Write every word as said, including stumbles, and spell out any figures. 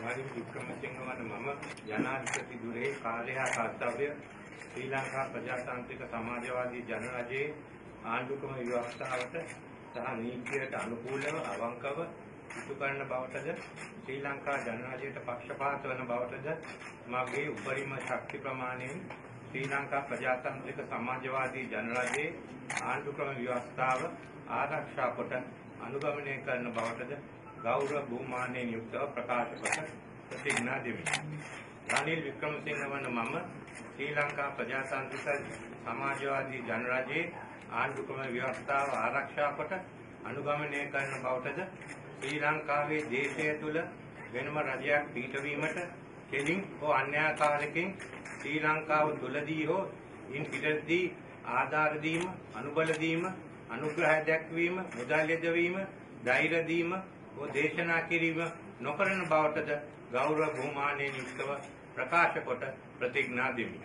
රනිල් වික්‍රමසිංහ වන මම ජනාධිපති දුරේ කාර්ය හා කර්තව්‍ය ශ්‍රී ලංකා ප්‍රජාතාන්ත්‍රික සමාජවාදී ජනරජයේ ආණ්ඩුක්‍රම ව්‍යවස්ථාවට සහ නීතියට අනුකූලව අවංකව ඉටු කරන බවටද ශ්‍රී ලංකා ජනරජයට පක්ෂපාත වන බවටද මගේ උපරිම ශක්ති ප්‍රමාණයෙන් ශ්‍රී ලංකා ප්‍රජාතාන්ත්‍රික සමාජවාදී ජනරජයේ ආණ්ඩුක්‍රම ව්‍යවස්ථාව ආරක්ෂා කොට අනුගමනය කරන බවටද ගෞරව බහුමානයෙන් යුක්තව ප්‍රකාශ කොට ප්‍රතිඥා දෙමි. රනිල් වික්‍රමසිංහ වන මම ශ්‍රී ලංකා ප්‍රජාතාන්ත්‍රික සමාජවාදී ජනරජයේ ආණ්ඩුක්‍රම ව්‍යවස්ථාව ආරක්ෂා කොට අනුගමනය කරන බවටද ශ්‍රී ලංකාවේ දේශය තුළ වෙනම රජයක් පිහිටවීමට කෙලින් හෝ අන්‍යාකාරකින් ශ්‍රී ලංකාව තුළදී හෝ ඉන් පිටදී ආධාර දීම, අනුබල දීම, අනුග්‍රහය දැක්වීම, මුදල් යොදවීම, ධෛර්ය දීම හෝ දේශනා කිරීම නොකරන බවටද ගෞරව බහුමානයෙන් යුක්තව ප්‍රකාශ කොට ප්‍රතිඥා දෙමි.